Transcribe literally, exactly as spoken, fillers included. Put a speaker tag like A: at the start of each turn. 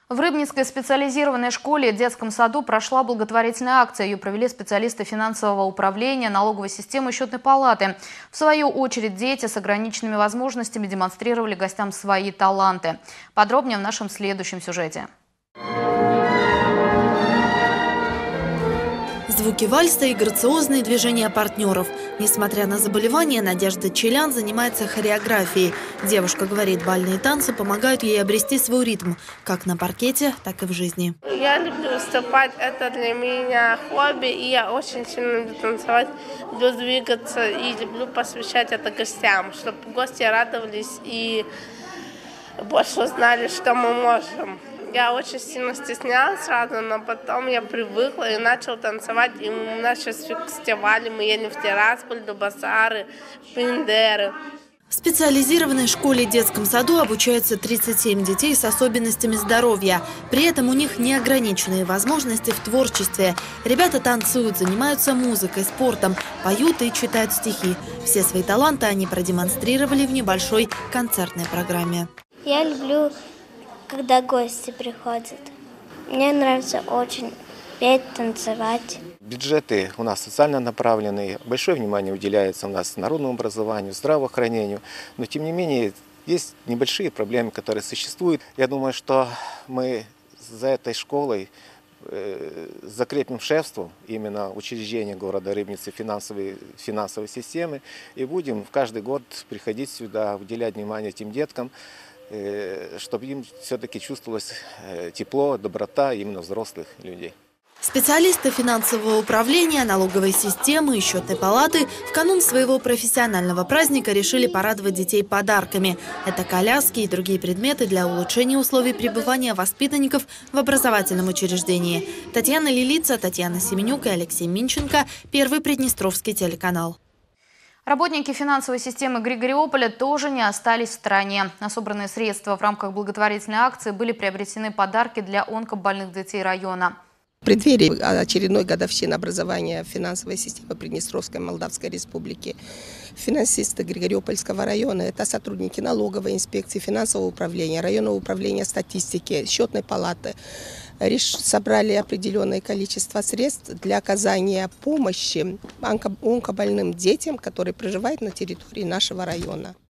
A: В Рыбницкой специализированной школе и детском саду прошла благотворительная акция. Ее провели специалисты финансового управления, налоговой системы и счетной палаты. В свою очередь дети с ограниченными возможностями демонстрировали гостям свои таланты. Подробнее в нашем следующем сюжете.
B: Звуки вальса и грациозные движения партнеров. Несмотря на заболевание, Надежда Челян занимается хореографией. Девушка говорит, бальные танцы помогают ей обрести свой ритм, как на паркете, так и в жизни.
C: Я люблю выступать, это для меня хобби, и я очень сильно люблю танцевать, люблю двигаться и люблю посвящать это гостям, чтобы гости радовались и больше узнали, что мы можем. Я очень сильно стеснялась сразу, но потом я привыкла и начала танцевать. И у нас сейчас фестивали, мы едем в Тирасполь, Дубасары, Пиндеры.
B: В специализированной школе и детском саду обучаются тридцать семь детей с особенностями здоровья. При этом у них неограниченные возможности в творчестве. Ребята танцуют, занимаются музыкой, спортом, поют и читают стихи. Все свои таланты они продемонстрировали в небольшой концертной программе.
D: Я люблю, когда гости приходят. Мне нравится очень петь, танцевать.
E: Бюджеты у нас социально направленные. Большое внимание уделяется у нас народному образованию, здравоохранению. Но тем не менее есть небольшие проблемы, которые существуют. Я думаю, что мы за этой школой закрепим шефство именно учреждения города Рыбницы финансовой, финансовой системы и будем в каждый год приходить сюда, уделять внимание этим деткам, чтобы им все-таки чувствовалось тепло, доброта именно взрослых людей.
B: Специалисты финансового управления, налоговой системы и счетной палаты в канун своего профессионального праздника решили порадовать детей подарками. Это коляски и другие предметы для улучшения условий пребывания воспитанников в образовательном учреждении. Татьяна Лилица, Татьяна Семенюк и Алексей Минченко. Первый Приднестровский телеканал.
A: Работники финансовой системы Григориополя тоже не остались в стороне. На собранные средства в рамках благотворительной акции были приобретены подарки для онкобольных детей района.
F: В преддверии очередной годовщины образования финансовой системы Приднестровской Молдавской Республики финансисты Григориопольского района, это сотрудники налоговой инспекции, финансового управления, районного управления статистики, счетной палаты, собрали определенное количество средств для оказания помощи онкобольным детям, которые проживают на территории нашего района.